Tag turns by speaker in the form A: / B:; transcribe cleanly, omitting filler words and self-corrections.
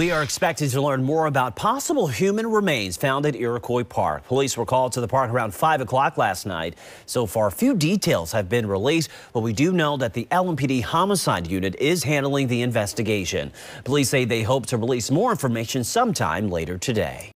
A: We are expected to learn more about possible human remains found at Iroquois Park. Police were called to the park around 5 o'clock last night. So far, few details have been released, but we do know that the LMPD homicide unit is handling the investigation. Police say they hope to release more information sometime later today.